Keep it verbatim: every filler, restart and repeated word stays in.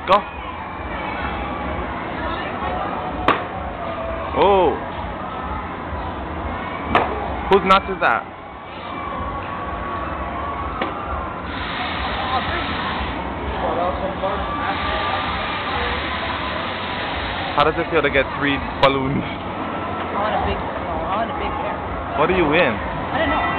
Go. Oh. Whose nuts is that? How does it feel to get three balloons? I want a big, I want a big pair. What do you win? I don't know.